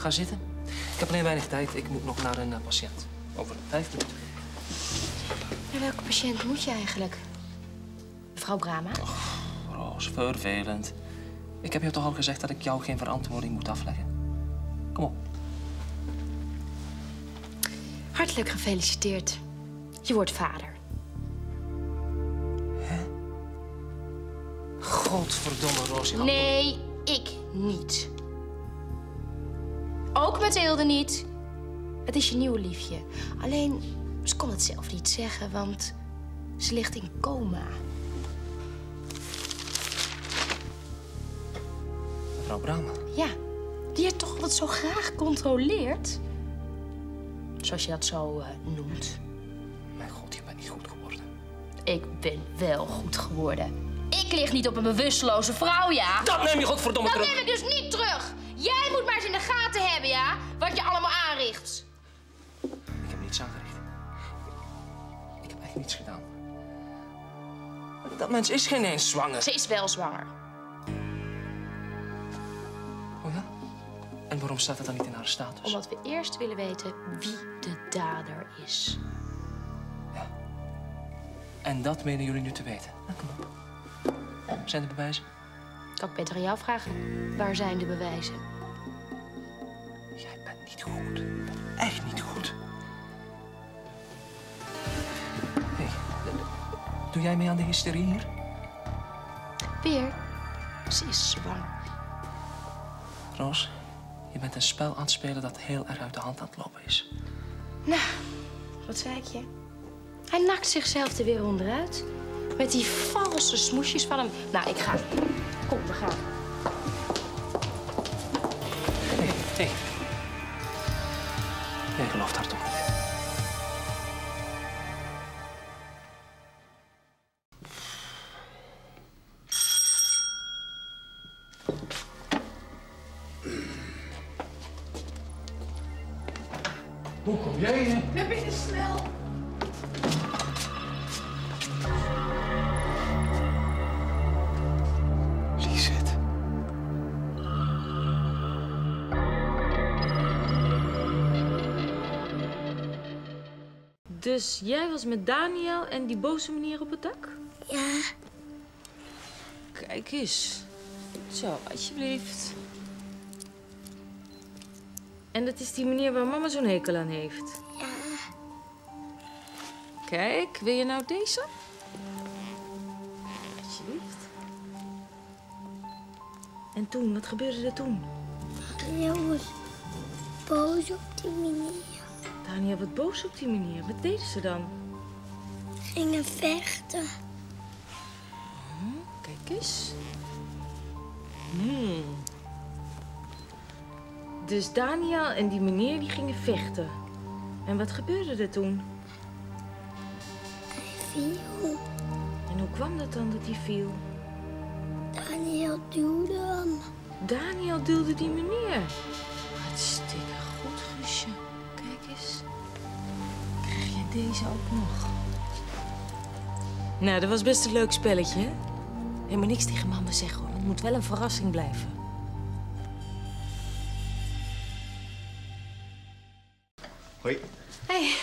Ga zitten. Ik heb alleen weinig tijd. Ik moet nog naar een patiënt. Over 5 minuten. Naar welke patiënt moet je eigenlijk? Mevrouw Brama? Och, Roos, vervelend. Ik heb je toch al gezegd dat ik jou geen verantwoording moet afleggen? Kom op. Hartelijk gefeliciteerd. Je wordt vader. Hè? Godverdomme, Roos. Nee, ik niet. Ook Mathilde niet. Het is je nieuwe liefje. Alleen, ze kon het zelf niet zeggen, want ze ligt in coma. Mevrouw Brama? Ja, die je toch altijd zo graag controleert. Zoals je dat zo noemt. Mijn god, je bent niet goed geworden. Ik ben wel goed geworden. Ik lig niet op een bewusteloze vrouw, ja? Dat neem je godverdomme terug. Dat neem ik dus niet terug. Jij moet maar eens in de gaten hebben, ja? Wat je allemaal aanricht. Ik heb niets aangericht. Ik heb echt niets gedaan. Dat mens is geen eens zwanger. Ze is wel zwanger. Oh ja? En waarom staat dat dan niet in haar status? Omdat we eerst willen weten wie de dader is. Ja. En dat menen jullie nu te weten. Nou, kom op. Zijn er bewijzen? Kan ik beter aan jou vragen. Waar zijn de bewijzen? Jij bent niet goed. Je bent echt niet goed. Hé, doe jij mee aan de hysterie hier? Weer. Ze is zwanger. Roos, je bent een spel aan het spelen dat heel erg uit de hand aan het lopen is. Nou, wat zei ik je? Hij nakt zichzelf er weer onderuit. Met die valse smoesjes van hem. Nou, ik ga. Kom, we gaan. Hé. Jij gelooft haar toch niet? Hoe kom jij hier? Naar binnen, snel. Lisette. Dus jij was met Daniel en die boze meneer op het dak? Ja. Kijk eens. Zo, alsjeblieft. En dat is die meneer waar mama zo'n hekel aan heeft? Ja. Kijk, wil je nou deze? Alsjeblieft. En toen, wat gebeurde er toen? Daniel was boos op die meneer. Daniel wat boos op die meneer. Wat deden ze dan? Gingen vechten. Kijk eens. Dus Daniel en die meneer die gingen vechten. En wat gebeurde er toen? Hij viel. En hoe kwam dat dan dat hij viel? Daniel duwde hem. Daniel duwde die meneer. Hartstikke goed, Guusje. Kijk eens. Krijg je deze ook nog? Nou, dat was best een leuk spelletje, hè? Helemaal niks tegen mama zeggen, hoor. Het moet wel een verrassing blijven. Hoi. Hey.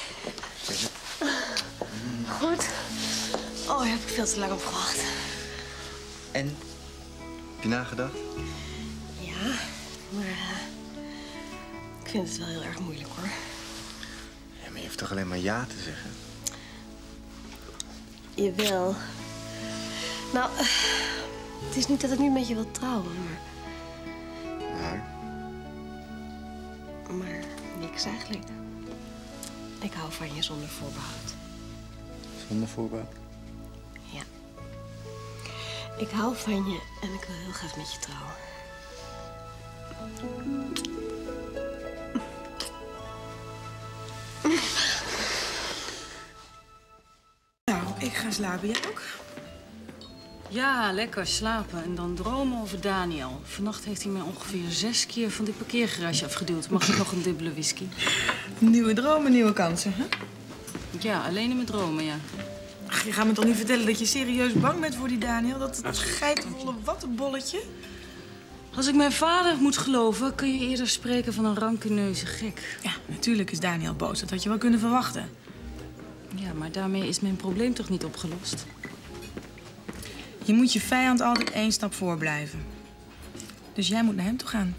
Goed. Oh, daar heb ik veel te lang op gewacht. En? Heb je nagedacht? Ja, maar ik vind het wel heel erg moeilijk, hoor. Ja, maar je hoeft toch alleen maar ja te zeggen? Jawel. Nou, het is niet dat ik nu met je wil trouwen, maar niks eigenlijk. Ik hou van je zonder voorbehoud. Zonder voorbehoud? Ja. Ik hou van je en ik wil heel graag met je trouwen. Nou, ik ga slapen. Jij ook? Ja, lekker slapen en dan dromen over Daniel. Vannacht heeft hij mij ongeveer 6 keer van dit parkeergarage afgeduwd. Mag ik nog een dubbele whisky? Nieuwe dromen, nieuwe kansen, hè? Ja, alleen in mijn dromen, ja. Ach, je gaat me toch niet vertellen dat je serieus bang bent voor die Daniel? Dat geitenvolle wattenbolletje? Als ik mijn vader moet geloven, kun je eerder spreken van een rancuneuze gek. Ja, natuurlijk is Daniel boos. Dat had je wel kunnen verwachten. Ja, maar daarmee is mijn probleem toch niet opgelost? Je moet je vijand altijd 1 stap voor blijven. Dus jij moet naar hem toe gaan.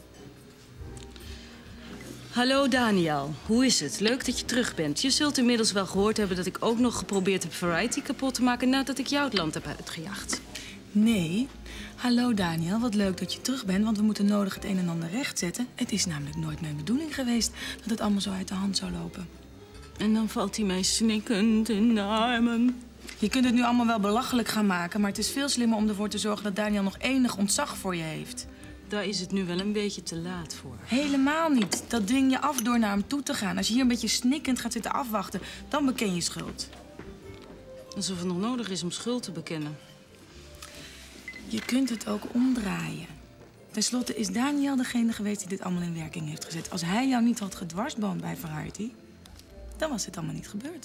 Hallo Daniel, hoe is het? Leuk dat je terug bent. Je zult inmiddels wel gehoord hebben dat ik ook nog geprobeerd heb Variety kapot te maken nadat ik jou het land heb uitgejaagd. Nee. Hallo Daniel, wat leuk dat je terug bent, want we moeten nodig het een en ander rechtzetten. Het is namelijk nooit mijn bedoeling geweest dat het allemaal zo uit de hand zou lopen. En dan valt hij mij snikkend in de armen. Je kunt het nu allemaal wel belachelijk gaan maken, maar het is veel slimmer om ervoor te zorgen dat Daniel nog enig ontzag voor je heeft. Daar is het nu wel een beetje te laat voor. Helemaal niet. Dat dwing je af door naar hem toe te gaan. Als je hier een beetje snikkend gaat zitten afwachten, dan beken je schuld. Alsof het nog nodig is om schuld te bekennen. Je kunt het ook omdraaien. Ten slotte is Daniel degene geweest die dit allemaal in werking heeft gezet. Als hij jou niet had gedwarsboomd bij Variety, dan was dit allemaal niet gebeurd.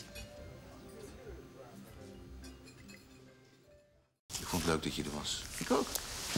Ik vond het leuk dat je er was. Ik ook.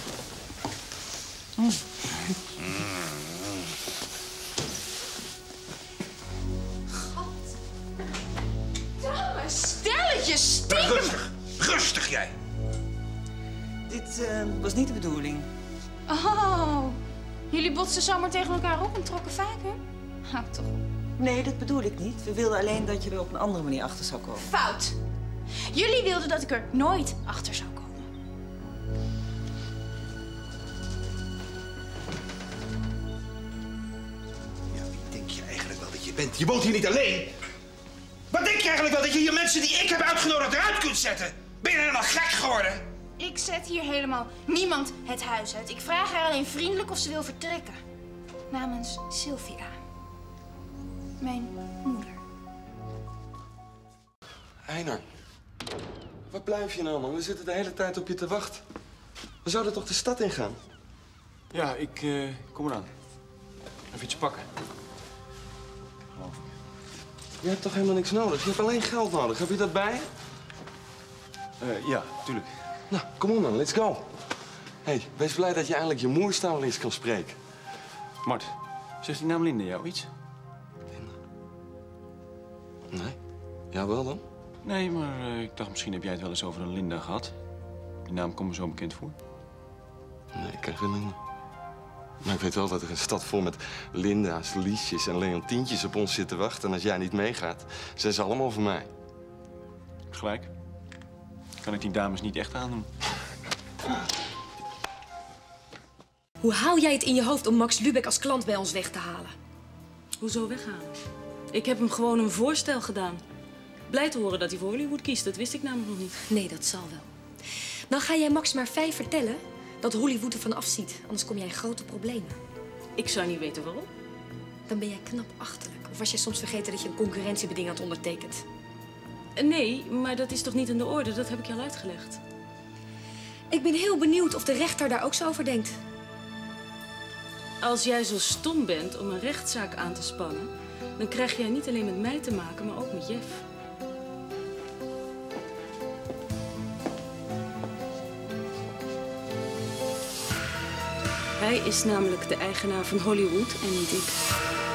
Damme, stelletje stiekem. Rustig. Rustig jij. Dit was niet de bedoeling. Oh, jullie botsten zomaar tegen elkaar op en trokken vaker? Hou toch op. Nee, dat bedoel ik niet. We wilden alleen dat je er op een andere manier achter zou komen. Fout. Jullie wilden dat ik er nooit achter zou komen. Ja, wie denk je eigenlijk wel dat je bent? Je woont hier niet alleen. Wat denk je eigenlijk wel dat je hier mensen die ik heb uitgenodigd eruit kunt zetten? Ben je helemaal gek geworden? Ik zet hier helemaal niemand het huis uit. Ik vraag haar alleen vriendelijk of ze wil vertrekken. Namens Sylvia. Mijn moeder. Einar, waar blijf je nou, man? We zitten de hele tijd op je te wachten. We zouden toch de stad ingaan? Ja, ik kom eraan. Even iets pakken. Geloof ik. Je hebt toch helemaal niks nodig? Je hebt alleen geld nodig. Heb je dat bij? Ja, tuurlijk. Nou, kom op dan, let's go. Hey, wees blij dat je eindelijk je moerstaal eens kan spreken. Mart, zegt die naam Linde jou iets? Nee? Jawel dan? Nee, maar ik dacht misschien heb jij het wel eens over een Linda gehad. Die naam komt me zo bekend voor. Nee, ik ken geen Linda. Maar ik weet wel dat er een stad vol met Linda's, Liesjes en Leontientjes op ons zit te wachten. En als jij niet meegaat, zijn ze allemaal voor mij. Gelijk. Kan ik die dames niet echt aandoen? Hoe haal jij het in je hoofd om Max Lubeck als klant bij ons weg te halen? Hoezo weghalen? Ik heb hem gewoon een voorstel gedaan. Blij te horen dat hij voor Hollywood kiest, dat wist ik namelijk nog niet. Nee, dat zal wel. Dan ga jij Max maar 5 vertellen dat Hollywood ervan afziet. Anders kom jij in grote problemen. Ik zou niet weten waarom. Dan ben jij knap achterlijk. Of was jij soms vergeten dat je een concurrentiebeding had ondertekend? Nee, maar dat is toch niet aan de orde? Dat heb ik je al uitgelegd. Ik ben heel benieuwd of de rechter daar ook zo over denkt. Als jij zo stom bent om een rechtszaak aan te spannen, dan krijg jij niet alleen met mij te maken, maar ook met Jeff. Hij is namelijk de eigenaar van Hollywood en niet ik.